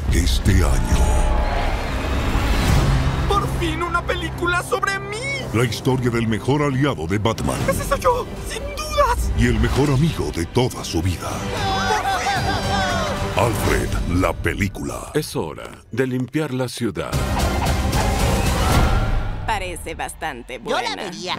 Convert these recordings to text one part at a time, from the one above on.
este año. ¡Por fin una película sobre mí! La historia del mejor aliado de Batman. ¡Ese soy yo! ¡Sin dudas! Y el mejor amigo de toda su vida. Alfred, la película. Es hora de limpiar la ciudad. Parece bastante buena. Yo la vería.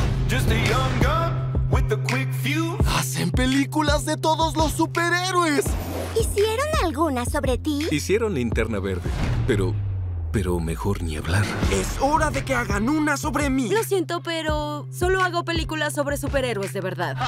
¡Hacen películas de todos los superhéroes! ¿Hicieron alguna sobre ti? Hicieron Linterna Verde, pero mejor ni hablar. ¡Es hora de que hagan una sobre mí! Lo siento, pero solo hago películas sobre superhéroes de verdad.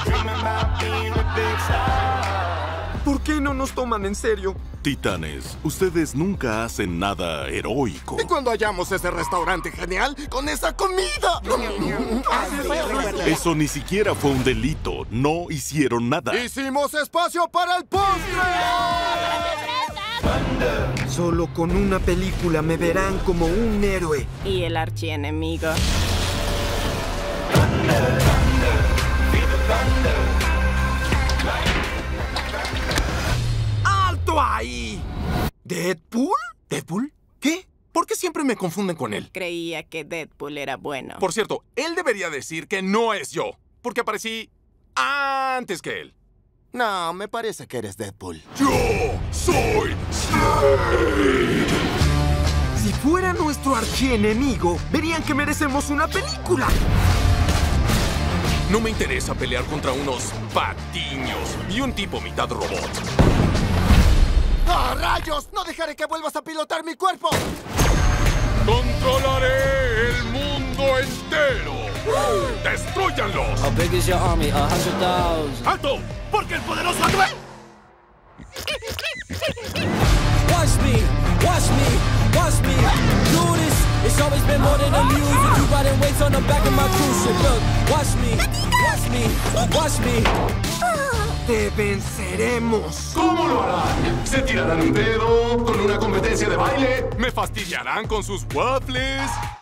¿Por qué no nos toman en serio? Titanes, ustedes nunca hacen nada heroico. ¿Y cuando hallamos ese restaurante genial con esa comida? Eso ni siquiera fue un delito. No hicieron nada. ¡Hicimos espacio para el postre! Solo con una película me verán como un héroe. Y el archienemigo. ¡Alto ahí! ¿Deadpool? ¿Deadpool? ¿Qué? ¿Por qué siempre me confunden con él? Creía que Deadpool era bueno. Por cierto, él debería decir que no es yo, porque aparecí antes que él. No, me parece que eres Deadpool. ¡Yo soy Slade! Si fuera nuestro archienemigo, verían que merecemos una película. No me interesa pelear contra unos patiños y un tipo mitad robot. ¡Ah, rayos! ¡No dejaré que vuelvas a pilotar mi cuerpo! ¡Controlaré el mundo entero! ¡Destrúyanlos! How big is your army? 100,000. ¡Alto! ¡Porque el poderoso Andrés! Watch me, watch me, watch me do this. It's always been more than a music. You riding weights on the back of my cruise ship. Look, watch me, watch me, watch me. ¡Te venceremos! ¿Cómo lo harán? ¿Se tirarán un pedo con una competencia de baile? ¿Me fastidiarán con sus waffles?